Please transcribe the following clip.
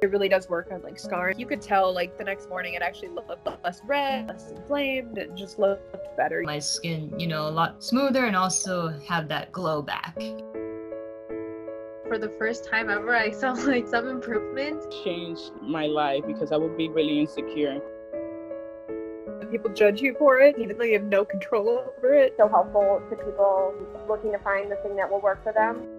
It really does work on like scarring. You could tell like the next morning it actually looked less red, less inflamed, it just looked better. My skin, a lot smoother and also have that glow back. For the first time ever, I saw like some improvement. Changed my life because I would be really insecure. People judge you for it, even though you have no control over it. So helpful to people looking to find the thing that will work for them.